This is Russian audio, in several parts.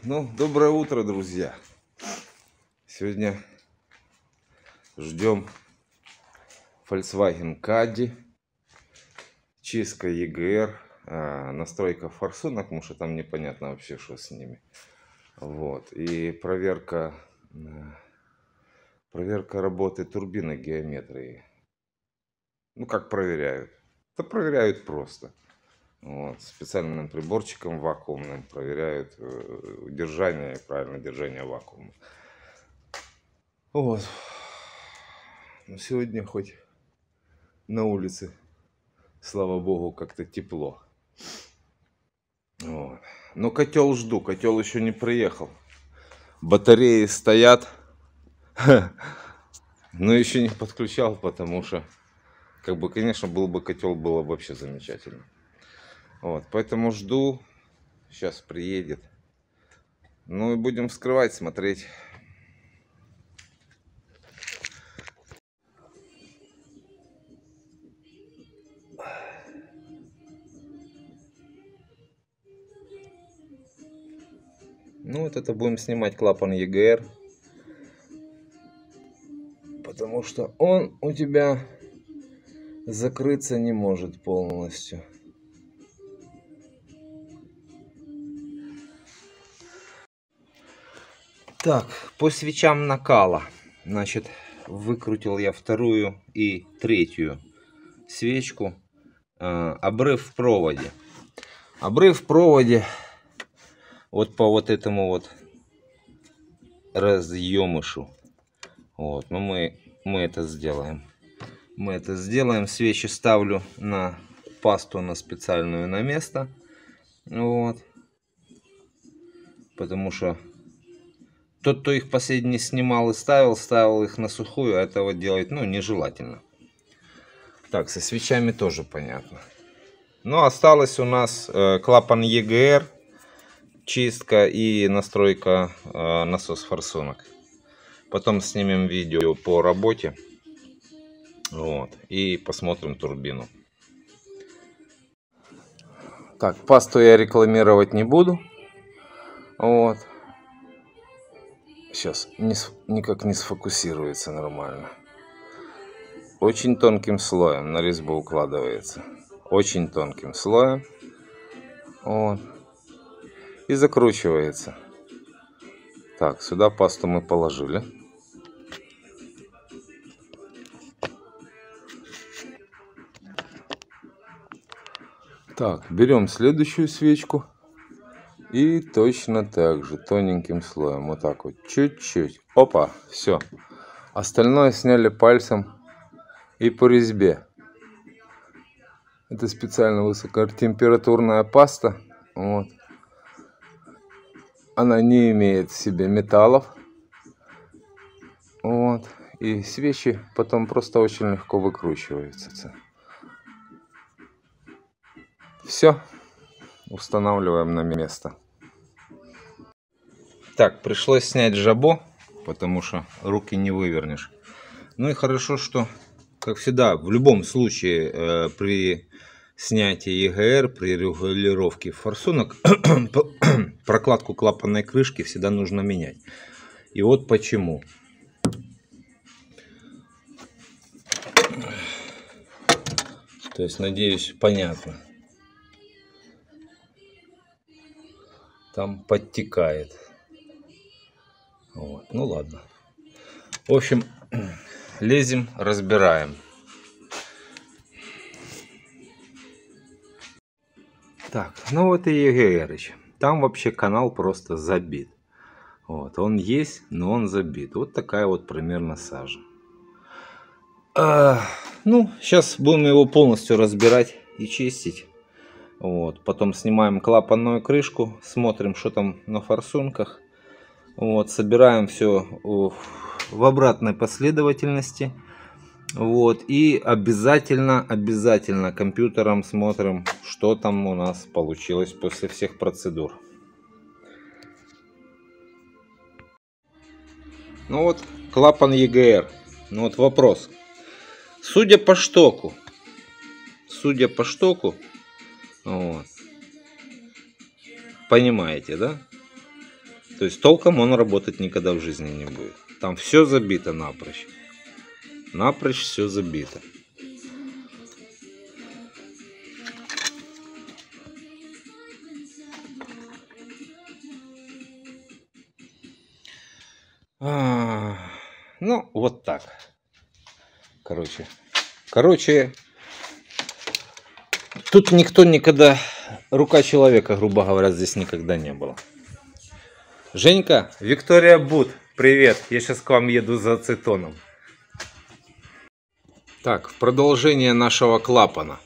Ну, доброе утро, друзья. Сегодня ждем Volkswagen Caddy, чистка EGR, настройка форсунок, потому что там непонятно вообще, что с ними. Вот. И проверка работы турбины геометрии. Ну, как проверяют? Да проверяют просто. Вот. Специальным приборчиком вакуумным проверяют удержание и правильное держание вакуума. Вот. Но сегодня хоть на улице, слава богу, как-то тепло. Вот. Но котел жду, котел еще не приехал. Батареи стоят. Но еще не подключал, потому что, конечно, был бы котел, было бы вообще замечательно. Вот, поэтому жду. Сейчас приедет. Ну и будем вскрывать, смотреть. Ну вот это будем снимать клапан EGR. Потому что он у тебя закрыться не может полностью. Так, по свечам накала. Значит, выкрутил я вторую и третью свечку. Обрыв в проводе. Обрыв в проводе вот по вот этому вот разъемышу. Вот, но мы это сделаем. Мы это сделаем. Свечи ставлю на пасту, на специальную, на место. Вот. Потому что тот, кто их последний снимал и ставил их на сухую, а этого делать, ну, нежелательно. Так, со свечами тоже понятно. Ну, осталось у нас клапан EGR, чистка и настройка насос форсунок. Потом снимем видео по работе. Вот, и посмотрим турбину. Так, пасту я рекламировать не буду. Вот. Сейчас никак не сфокусируется нормально. Очень тонким слоем на резьбу укладывается. Очень тонким слоем. Вот. И закручивается. Так, сюда пасту мы положили. Так, берем следующую свечку. И точно так же, тоненьким слоем. Вот так вот, чуть-чуть. Опа, все. Остальное сняли пальцем и по резьбе. Это специально высокотемпературная паста. Вот. Она не имеет в себе металлов. Вот. И свечи потом просто очень легко выкручиваются. Все. Устанавливаем на место. Так, пришлось снять жабо, потому что руки не вывернешь. Ну и хорошо, что, как всегда, в любом случае при снятии EGR, при регулировке форсунок, прокладку клапанной крышки всегда нужно менять. И вот почему. То есть, надеюсь, понятно. Там подтекает. Вот. Ну ладно. В общем, лезем, разбираем. Так, ну вот и EGR. Там вообще канал просто забит. Вот, он есть, но он забит. Вот такая вот примерно сажа. Ну, сейчас будем его полностью разбирать и чистить. Вот, потом снимаем клапанную крышку, смотрим, что там на форсунках. Вот, собираем все в обратной последовательности. Вот, и обязательно компьютером смотрим, что там у нас получилось после всех процедур. Ну вот, клапан EGR. Ну вот вопрос. Судя по штоку, вот, понимаете, да? То есть толком он работать никогда в жизни не будет. Там все забито напрочь. Напрочь все забито. Ну, вот так. Короче, тут никто никогда, рука человека, грубо говоря, здесь никогда не было. Женька, Виктория Бут, привет. Я сейчас к вам еду за ацетоном. Так, в продолжение нашего клапана.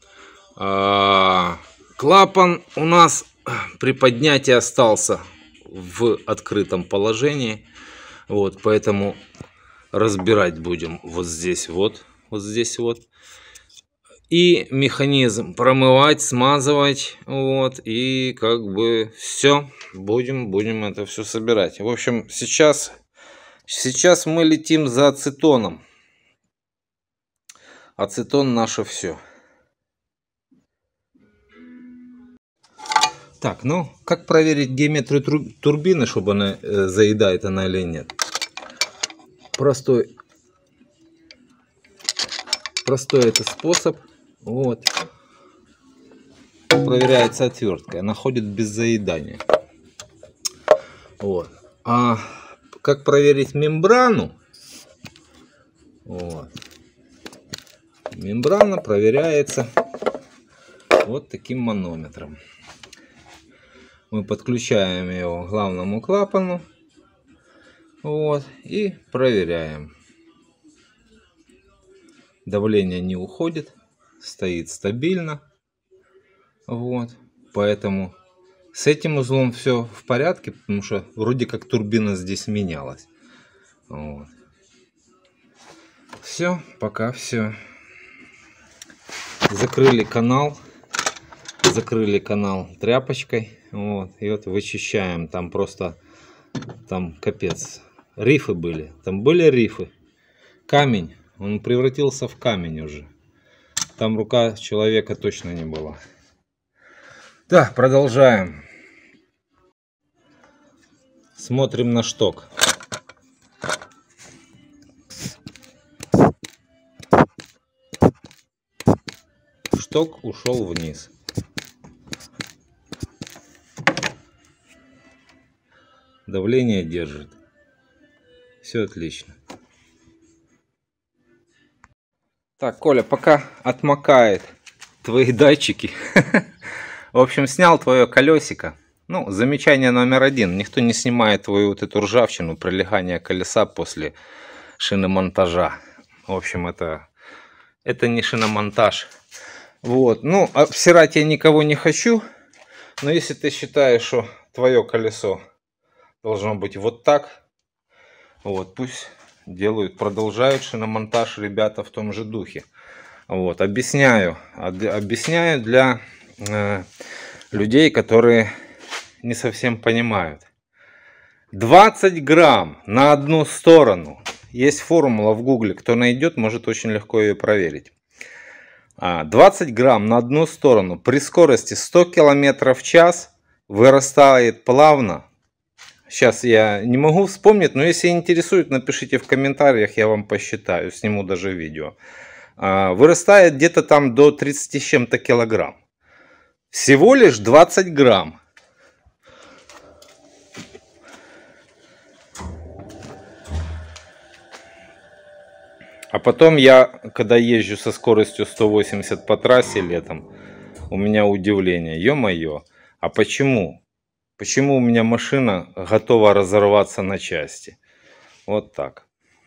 Клапан у нас при поднятии остался в открытом положении. Вот, поэтому разбирать будем вот здесь вот. Вот здесь вот. И механизм промывать, смазывать. Вот, и как бы все. Будем это все собирать. В общем, сейчас мы летим за ацетоном. Ацетон наше все. Так, ну, как проверить геометрию турбины, чтобы она заедает она или нет? Простой это способ. Вот. Проверяется отверткой. Она ходит без заедания. Вот. А как проверить мембрану? Вот. Мембрана проверяется вот таким манометром. Мы подключаем его к главному клапану. Вот. И проверяем. Давление не уходит. Стоит стабильно. Вот. Поэтому с этим узлом все в порядке. Потому что вроде как турбина здесь менялась. Вот. Все. Пока все. Закрыли канал тряпочкой. Вот. И вот вычищаем. Там просто капец. Рифы были. Там были рифы. Камень. Он превратился в камень уже. Там рука человека точно не была. Так, продолжаем. Смотрим на шток. Шток ушел вниз. Давление держит. Все отлично. Так, Коля, пока отмокает твои датчики. В общем, снял твое колесико. Ну, замечание номер 1. Никто не снимает твою вот эту ржавчину, прилегание колеса после шиномонтажа. В общем, это не шиномонтаж. Вот. Ну, обсирать я никого не хочу. Но если ты считаешь, что твое колесо должно быть вот так, вот, пусть делают, продолжают шиномонтаж ребята в том же духе. Вот, объясняю для людей, которые не совсем понимают. 20 грамм на одну сторону. Есть формула в гугле, кто найдет, может очень легко ее проверить. 20 грамм на одну сторону при скорости 100 км в час вырастает плавно. Сейчас я не могу вспомнить, но если интересует, напишите в комментариях, я вам посчитаю, сниму даже видео. Вырастает где-то там до 30 с чем-то килограмм. Всего лишь 20 грамм. А потом я, когда езжу со скоростью 180 по трассе летом, у меня удивление. Ё-моё, а почему? Почему у меня машина готова разорваться на части? Вот так.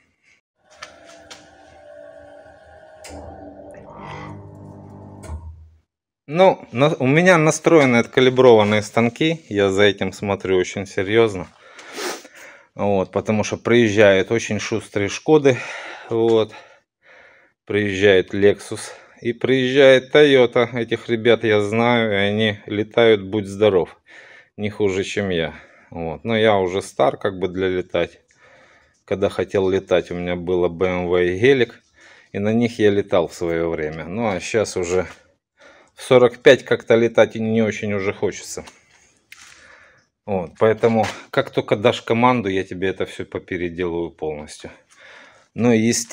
Ну, у меня настроены откалиброванные станки. Я за этим смотрю очень серьезно. Вот, потому что приезжают очень шустрые Шкоды. Вот. Приезжает Lexus. И приезжает Toyota. Этих ребят я знаю. И они летают, будь здоров. Не хуже, чем я. Вот. Но я уже стар, как бы, для летать. Когда хотел летать, у меня было BMW и Гелик. И на них я летал в свое время. Ну, а сейчас уже в 45 как-то летать и не очень уже хочется. Вот, поэтому, как только дашь команду, я тебе это все попеределаю полностью. Ну,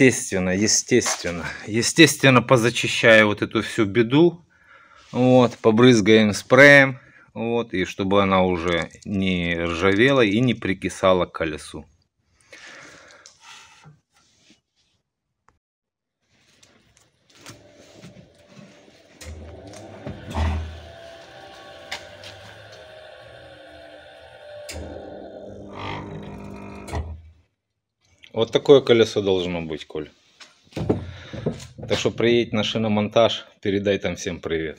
естественно, позачищаю вот эту всю беду. Вот, побрызгаем спреем. Вот, и чтобы она уже не ржавела и не прикисала к колесу. Вот такое колесо должно быть, Коль. Так что приедь на шиномонтаж, передай там всем привет.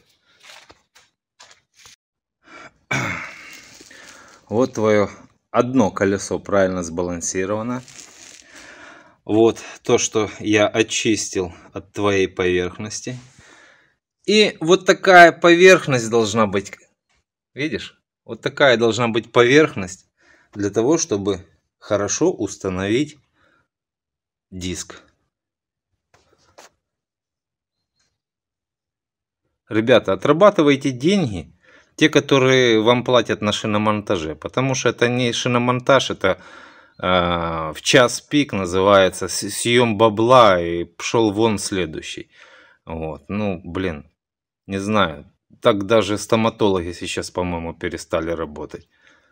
Вот твое одно колесо правильно сбалансировано. Вот то, что я очистил от твоей поверхности. И вот такая поверхность должна быть. Видишь? Вот такая должна быть поверхность для того, чтобы хорошо установить диск. Ребята, отрабатывайте деньги, те, которые вам платят на шиномонтаже. Потому что это не шиномонтаж, это в час пик называется съем бабла и пошел вон следующий. Вот, ну, блин, не знаю. Так даже стоматологи сейчас, по-моему, перестали работать.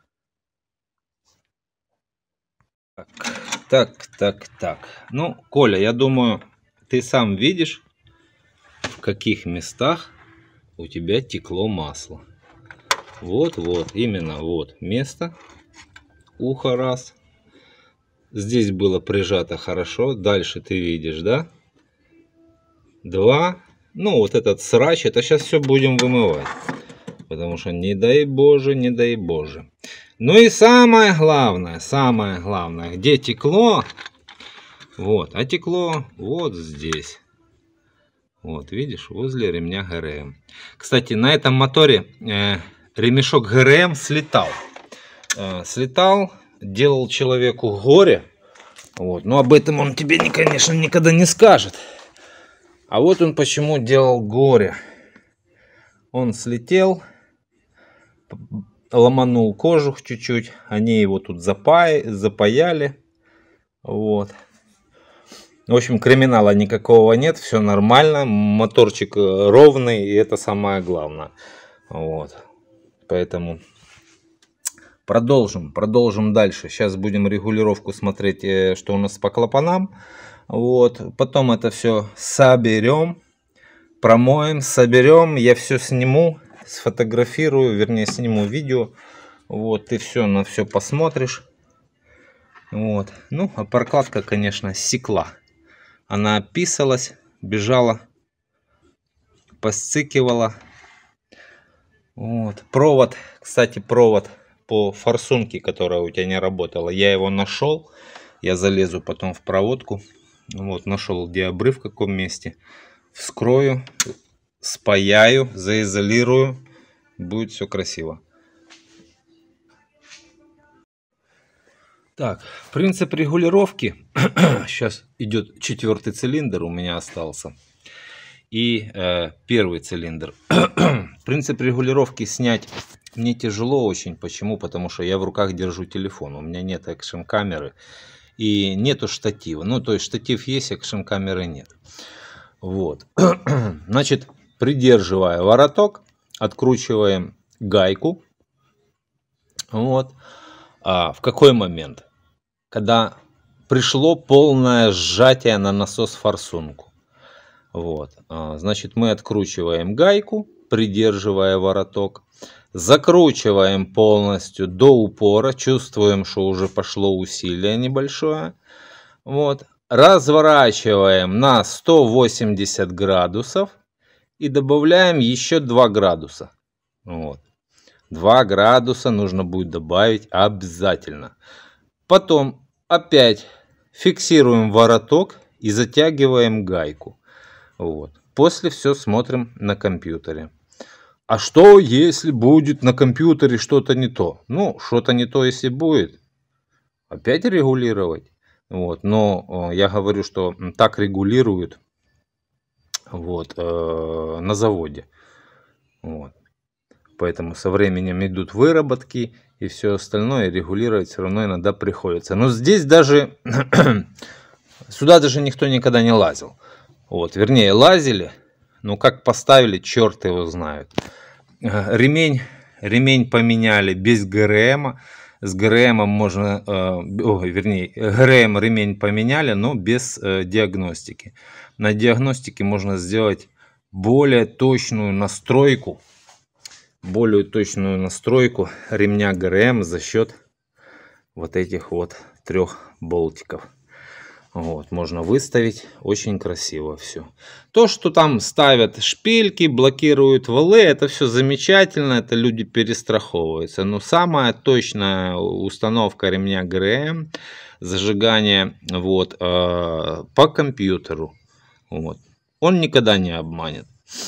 Так. Ну, Коля, я думаю, ты сам видишь, в каких местах у тебя текло масло. Вот, именно вот место. Ухо раз. Здесь было прижато хорошо. Дальше ты видишь, да? 2. Ну, вот этот срач, это сейчас все будем вымывать. Потому что не дай Боже, не дай Боже. Ну и самое главное, где текло? Вот, а текло вот здесь. Вот, видишь, возле ремня ГРМ. Кстати, на этом моторе ремешок ГРМ слетал. Делал человеку горе. Вот, но об этом он тебе, конечно, никогда не скажет. А вот он почему делал горе. Он слетел, ломанул кожух чуть-чуть. Они его тут запаяли. Вот. В общем, криминала никакого нет, все нормально, моторчик ровный, и это самое главное. Вот. Поэтому продолжим дальше. Сейчас будем регулировку смотреть, что у нас по клапанам. Вот. Потом это все соберем, промоем, соберем. Я все сниму, сфотографирую, вернее сниму видео. Вот, ты все на все посмотришь. Вот. Ну, а прокладка, конечно, секла. Она описалась, бежала, посцикивала. Вот. Провод, кстати, провод по форсунке, которая у тебя не работала, я его нашел. Я залезу потом в проводку. Вот, нашел, где обрыв, в каком месте. Вскрою, спаяю, заизолирую. Будет все красиво. Так, принцип регулировки. Сейчас идет 4-й цилиндр, у меня остался. И первый цилиндр. Принцип регулировки снять мне тяжело очень. Почему? Потому что я в руках держу телефон. У меня нет экшн камеры и нету штатива. Ну, то есть штатив есть, экшн камеры нет. Вот. Значит, придерживая вороток, откручиваем гайку. Вот. А в какой момент? Когда пришло полное сжатие на насос-форсунку. Вот. Значит, мы откручиваем гайку, придерживая вороток. Закручиваем полностью до упора. Чувствуем, что уже пошло усилие небольшое. Вот. Разворачиваем на 180 градусов. И добавляем еще 2 градуса. Вот. 2 градуса нужно будет добавить обязательно. Потом опять фиксируем вороток и затягиваем гайку. Вот. После все смотрим на компьютере. А что, если будет на компьютере что-то не то? Ну, что-то не то, если будет, опять регулировать. Вот. Но я говорю, что так регулируют вот, на заводе. Вот. Поэтому со временем идут выработки, и все остальное регулировать все равно иногда приходится. Но здесь даже, сюда даже никто никогда не лазил. Вот, вернее, лазили, но как поставили, черт его знает. Ремень поменяли без ГРМ. С ГРМ можно, вернее, ГРМ ремень поменяли, но без диагностики. На диагностике можно сделать более точную настройку ремня ГРМ за счет вот этих вот 3 болтиков. Вот, можно выставить очень красиво все. То, что там ставят шпильки, блокируют валы, это все замечательно, это люди перестраховываются. Но самая точная установка ремня ГРМ, зажигание вот, по компьютеру, вот, он никогда не обманет.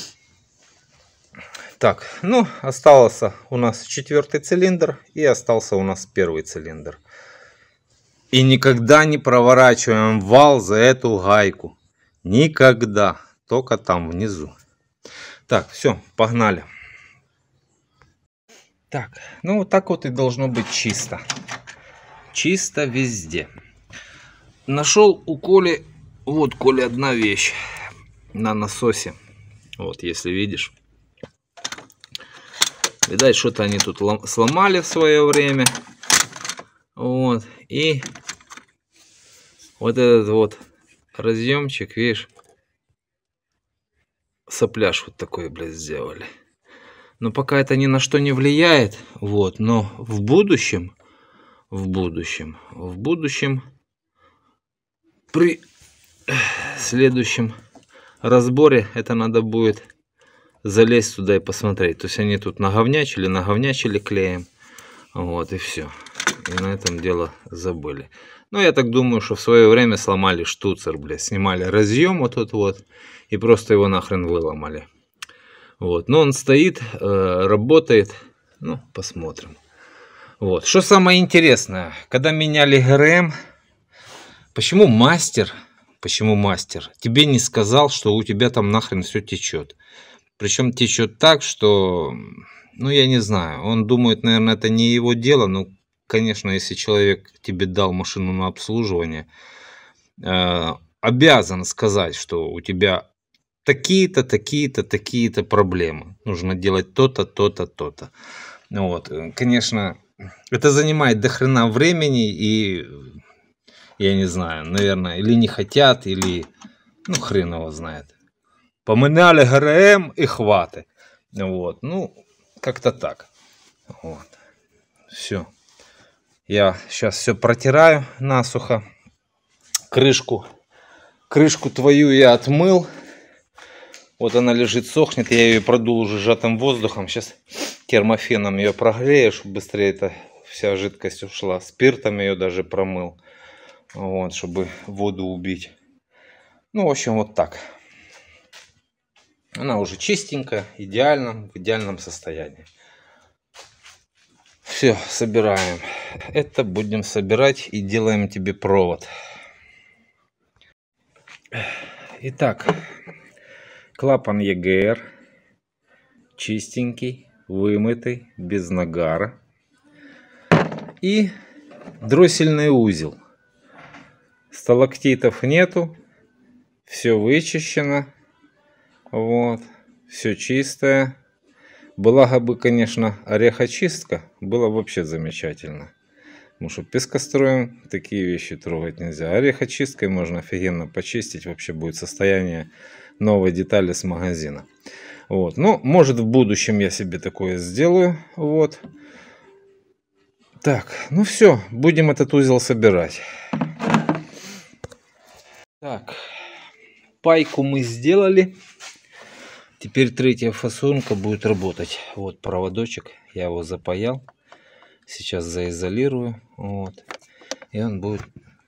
Так, ну, остался у нас 4-й цилиндр и остался у нас 1-й цилиндр. И никогда не проворачиваем вал за эту гайку. Никогда. Только там внизу. Так, все, погнали. Так, ну вот так вот и должно быть чисто. Чисто везде. Нашел у Коли, вот, Коли, одна вещь на насосе. Вот, если видишь. Видать, что-то они тут сломали в свое время. Вот, и вот этот вот разъемчик, видишь, сопляж вот такой, блядь, сделали. Но пока это ни на что не влияет, вот, но в будущем, при следующем разборе это надо будет залезть туда и посмотреть. То есть они тут наговнячили клеем, вот, и все. И на этом дело забыли. Ну, я так думаю, что в свое время сломали штуцер, блядь. Снимали разъем вот тут вот. И просто его нахрен выломали. Вот. Но он стоит, работает. Ну, посмотрим. Вот. Что самое интересное. Когда меняли ГРМ. Почему мастер тебе не сказал, что у тебя там нахрен все течет? Причем течет так, что... Ну, я не знаю. Он думает, наверное, это не его дело. Но, конечно, если человек тебе дал машину на обслуживание, обязан сказать, что у тебя такие-то, такие-то, такие-то проблемы. Нужно делать то-то, то-то, то-то. Вот. Конечно, это занимает до хрена времени. И, я не знаю, наверное, или не хотят, или... Ну, хрен его знает. Поменяли ГРМ и хватит. Вот. Ну... Как-то так. Вот. Все. Я сейчас все протираю насухо. Крышку твою я отмыл. Вот она лежит, сохнет. Я ее продул уже сжатым воздухом. Сейчас термофеном ее прогрею, чтобы быстрее эта вся жидкость ушла. Спиртом ее даже промыл. Вот, чтобы воду убить. Ну, в общем, вот так. Она уже чистенькая, в идеальном состоянии. Все, собираем. Это будем собирать и делаем тебе провод. Итак, клапан ЕГР. Чистенький, вымытый, без нагара. И дроссельный узел. Сталактитов нету. Все вычищено. Вот, все чистое. Была бы, конечно, орехочистка, было вообще замечательно. Потому что пескостроем такие вещи трогать нельзя. Орехочисткой можно офигенно почистить, вообще будет состояние новой детали с магазина. Вот, ну, может, в будущем я себе такое сделаю. Вот. Так, ну все, будем этот узел собирать. Так, пайку мы сделали. Теперь 3-я фасунка будет работать. Вот проводочек, я его запаял. Сейчас заизолирую. Вот. И он будет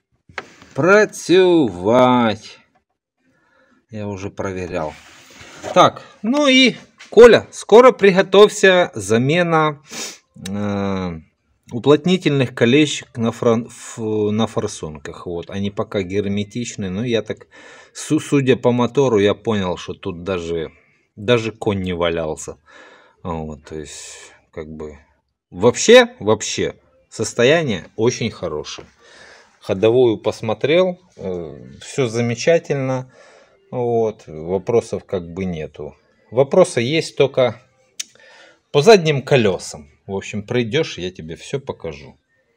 працювать. Я уже проверял. Так, ну и, Коля, скоро приготовься замена уплотнительных колечек на форсунках. Вот. Они пока герметичны. Но я так, судя по мотору, я понял, что тут даже конь не валялся. Вот, то есть, как бы, Вообще, состояние очень хорошее. Ходовую посмотрел, все замечательно. Вот, вопросов как бы нету. Вопросы есть только по задним колесам. В общем, придешь, я тебе все покажу.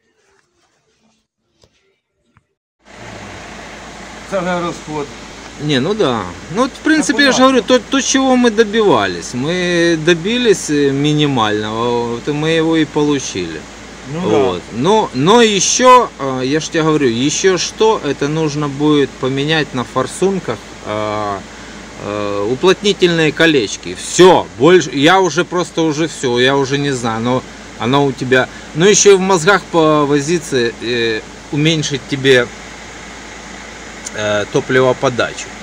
Расход. Не, ну да. Ну, в принципе, я же говорю, то, чего мы добивались. Мы добились минимального, вот, и мы его и получили. Ну, вот. Да. Но еще, я же тебе говорю, еще что, это нужно будет поменять на форсунках уплотнительные колечки. Все, больше, я уже все, я уже не знаю, но оно у тебя, ну еще и в мозгах повозиться, уменьшить тебе топливоподачу.